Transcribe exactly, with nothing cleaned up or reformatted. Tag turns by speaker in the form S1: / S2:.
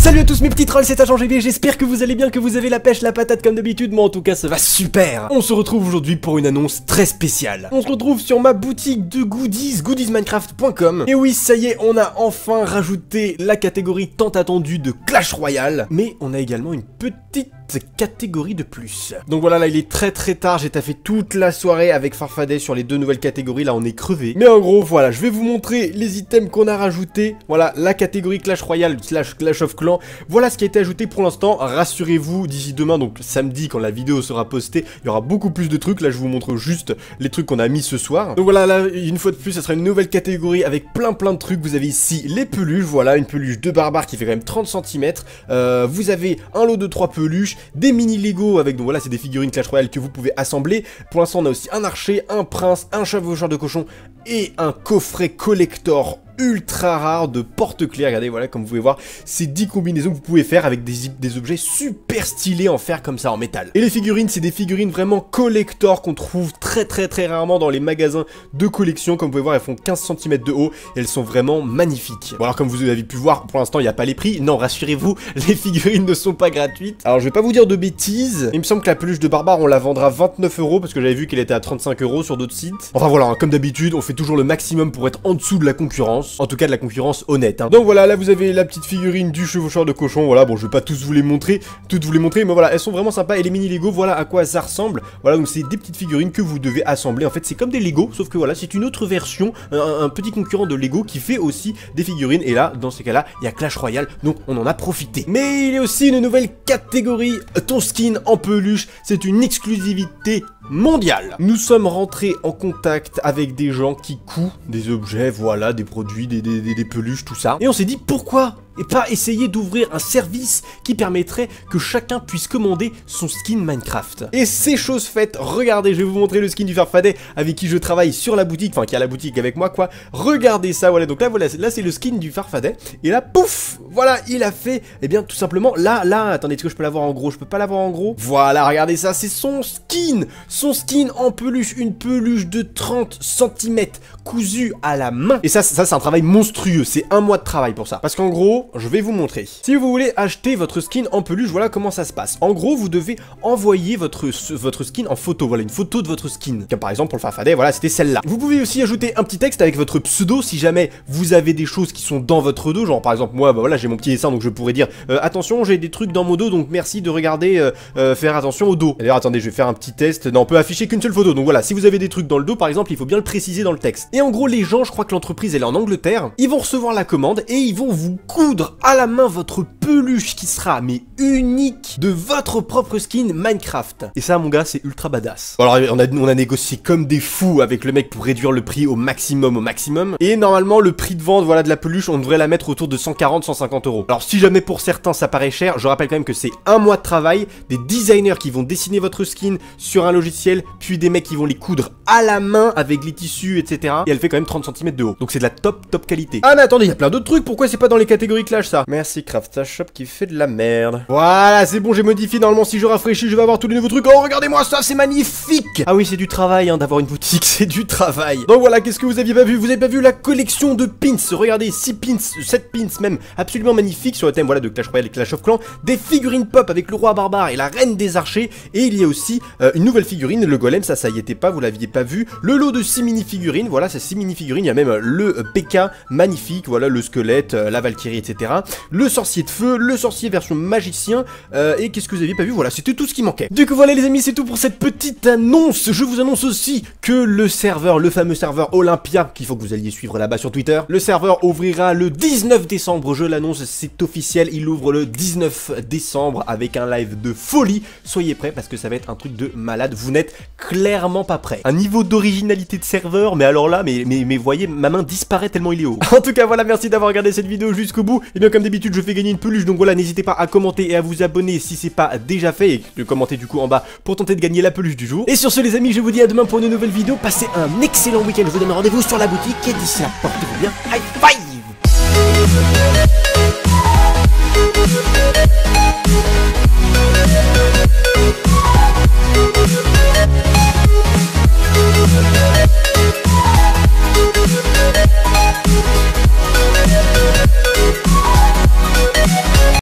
S1: Salut à tous mes petits trolls, c'est Agent G B, j'espère que vous allez bien, que vous avez la pêche, la patate comme d'habitude, moi en tout cas ça va super. On se retrouve aujourd'hui pour une annonce très spéciale. On se retrouve sur ma boutique de goodies, goodies minecraft point com. Et oui, ça y est, on a enfin rajouté la catégorie tant attendue de Clash Royale, mais on a également une petite catégorie de plus. Donc voilà, là il est très très tard, j'ai taffé toute la soirée avec Farfadet sur les deux nouvelles catégories, là on est crevé. Mais en gros, voilà, je vais vous montrer les items qu'on a rajoutés. Voilà, la catégorie Clash Royale slash Clash of Clans. Voilà ce qui a été ajouté pour l'instant. Rassurez-vous, d'ici demain, donc samedi, quand la vidéo sera postée, il y aura beaucoup plus de trucs. Là je vous montre juste les trucs qu'on a mis ce soir. Donc voilà, là une fois de plus, ça sera une nouvelle catégorie avec plein plein de trucs. Vous avez ici les peluches, voilà, une peluche de barbare qui fait quand même trente centimètres. Euh, vous avez un lot de trois peluches, des mini Lego avec, donc voilà, c'est des figurines Clash Royale que vous pouvez assembler. Pour l'instant on a aussi un archer, un prince, un chevaucheur de cochon et un coffret collector ultra rare de porte-clés. Regardez, voilà, comme vous pouvez voir, c'est dix combinaisons que vous pouvez faire avec des, des objets super stylés en fer comme ça, en métal. Et les figurines, c'est des figurines vraiment collector qu'on trouve très très très rarement dans les magasins de collection. Comme vous pouvez voir, elles font quinze centimètres de haut et elles sont vraiment magnifiques. Bon, alors comme vous avez pu voir, pour l'instant il n'y a pas les prix. Non, rassurez-vous, les figurines ne sont pas gratuites. Alors je vais pas vous dire de bêtises, il me semble que la peluche de barbare on la vendra vingt-neuf euros parce que j'avais vu qu'elle était à trente-cinq euros sur d'autres sites. Enfin voilà, hein, comme d'habitude, on fait toujours le maximum pour être en dessous de la concurrence. En tout cas de la concurrence honnête, hein. Donc voilà, là vous avez la petite figurine du chevaucheur de cochon. Voilà, bon je vais pas tous vous les montrer, toutes vous les montrer, mais voilà, elles sont vraiment sympas. Et les mini Lego, voilà à quoi ça ressemble. Voilà, donc c'est des petites figurines que vous devez assembler. En fait c'est comme des Lego, sauf que voilà, c'est une autre version, un, un petit concurrent de Lego qui fait aussi des figurines. Et là, dans ces cas-là, il y a Clash Royale, donc on en a profité. Mais il y a aussi une nouvelle catégorie, ton skin en peluche. C'est une exclusivité mondiale. Nous sommes rentrés en contact avec des gens qui couent des objets, voilà, des produits, des, des, des, des peluches, tout ça. Et on s'est dit pourquoi et pas essayer d'ouvrir un service qui permettrait que chacun puisse commander son skin Minecraft. Et c'est chose faite. Regardez, je vais vous montrer le skin du Farfadet avec qui je travaille sur la boutique, enfin qui a la boutique avec moi quoi. Regardez ça, voilà, donc là voilà, là c'est le skin du Farfadet. Et là, pouf, voilà, il a fait, eh bien tout simplement, là, là, attendez, est-ce que je peux l'avoir en gros? Je peux pas l'avoir en gros. Voilà, regardez ça, c'est son skin, son skin en peluche, une peluche de trente centimètres cousue à la main. Et ça, ça c'est un travail monstrueux, c'est un mois de travail pour ça. Parce qu'en gros, je vais vous montrer. Si vous voulez acheter votre skin en peluche, voilà comment ça se passe. En gros, vous devez envoyer votre, votre skin en photo. Voilà, une photo de votre skin. Comme par exemple pour le Farfadet, voilà, c'était celle-là. Vous pouvez aussi ajouter un petit texte avec votre pseudo si jamais vous avez des choses qui sont dans votre dos. Genre par exemple, moi, bah voilà, j'ai mon petit dessin, donc je pourrais dire euh, attention, j'ai des trucs dans mon dos, donc merci de regarder, euh, euh, faire attention au dos. D'ailleurs, attendez, je vais faire un petit test. Non, on peut afficher qu'une seule photo. Donc voilà, si vous avez des trucs dans le dos, par exemple, il faut bien le préciser dans le texte. Et en gros, les gens, je crois que l'entreprise, elle est en Angleterre, ils vont recevoir la commande et ils vont vous coudre à la main votre peluche qui sera mais unique de votre propre skin Minecraft. Et ça mon gars c'est ultra badass. Alors on a, on a négocié comme des fous avec le mec pour réduire le prix au maximum au maximum. Et normalement le prix de vente voilà de la peluche on devrait la mettre autour de cent quarante à cent cinquante euros. Alors si jamais pour certains ça paraît cher, je rappelle quand même que c'est un mois de travail, des designers qui vont dessiner votre skin sur un logiciel, puis des mecs qui vont les coudre à la main avec les tissus etc. Et elle fait quand même trente centimètres de haut. Donc c'est de la top top qualité. Ah mais attendez, il y a plein d'autres trucs, pourquoi c'est pas dans les catégories Clash ça? Merci Craftashop qui fait de la merde. Voilà, c'est bon, j'ai modifié. Normalement, si je rafraîchis, je vais avoir tous les nouveaux trucs. Oh, regardez-moi ça, c'est magnifique. Ah oui, c'est du travail, hein, d'avoir une boutique, c'est du travail. Donc voilà, qu'est-ce que vous aviez pas vu? Vous avez pas vu la collection de pins? Regardez, six pins, sept pins même, absolument magnifiques sur le thème, voilà, de Clash Royale et Clash of Clans. Des figurines pop avec le roi barbare et la reine des archers. Et il y a aussi euh, une nouvelle figurine, le golem, ça, ça y était pas, vous l'aviez pas vu. Le lot de six mini-figurines, voilà, c'est six mini-figurines. Il y a même euh, le euh, P K magnifique, voilà, le squelette, euh, la Valkyrie, et cetera. Le sorcier de feu, le sorcier version magicien, euh, et qu'est-ce que vous aviez pas vu? Voilà, c'était tout ce qui manquait. Du coup voilà les amis, c'est tout pour cette petite annonce. Je vous annonce aussi que le serveur, le fameux serveur Olympia, qu'il faut que vous alliez suivre là-bas sur Twitter, le serveur ouvrira le dix-neuf décembre, je l'annonce, c'est officiel, il ouvre le dix-neuf décembre avec un live de folie. Soyez prêts parce que ça va être un truc de malade, vous n'êtes clairement pas prêts. Un niveau d'originalité de serveur, mais alors là, mais, mais, mais voyez, ma main disparaît tellement il est haut. En tout cas voilà, merci d'avoir regardé cette vidéo jusqu'au bout. Et bien comme d'habitude, je fais gagner une peluche, donc voilà, n'hésitez pas à commenter et à vous abonner si c'est pas déjà fait, et de commenter du coup en bas pour tenter de gagner la peluche du jour. Et sur ce les amis, je vous dis à demain pour une nouvelle vidéo, passez un excellent week-end, je vous donne rendez-vous sur la boutique, et d'ici là, portez-vous bien, high five.